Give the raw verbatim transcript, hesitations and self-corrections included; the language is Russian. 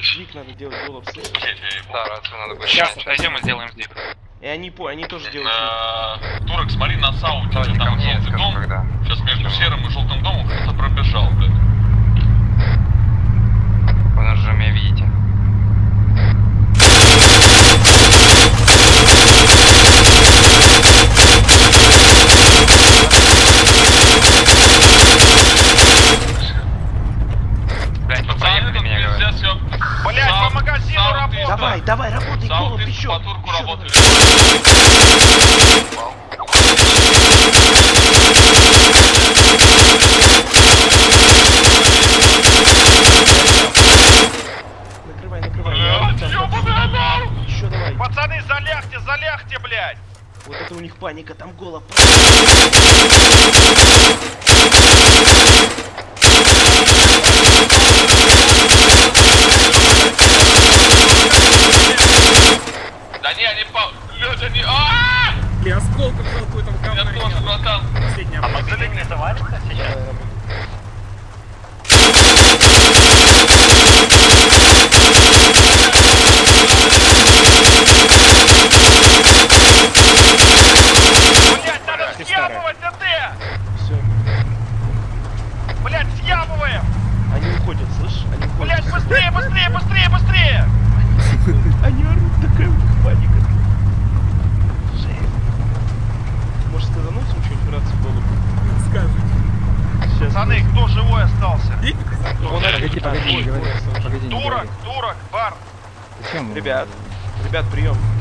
Сдвиг надо делать, голубь, слышишь? Да, рацию надо будет. Сейчас отойдем и сделаем сдвиг. И они, по, они тоже делают сдвиг. Турок, смотри на сауте, там желтый дом. Сейчас между серым и желтым домом кто-то пробежал, блядь. Вы нас же меня видите. Блять, поехали меня говорят. Блять, по магазину работаю. Давай, давай, работай, голубь, еще. По турку работали. Накрывай, накрывай. Еще давай. Пацаны, залягте, залягте, блядь. Вот это у них паника, там голубь. Да не, они по... Люди, они... Аааа! И осколков жалкую там Я говно. тоже, братан. Последняя. А мозги не завалится сейчас? Блять, надо съябывать, ДТ! Все. Блять, съябываем! Они уходят, слышишь? Они уходят. Блять, быстрее, быстрее, быстрее, быстрее! Они орут, такая у них паника. Жесть. Может, сказануть что-нибудь в рацию голубь? Скажи. Сейчас. Пацаны, кто живой остался? Он Погоди, один. погоди, не Ой, говори. ой, слушай. Погоди, не Турок, говори. турок, бар. Зачем? Ребят, ребят, прием.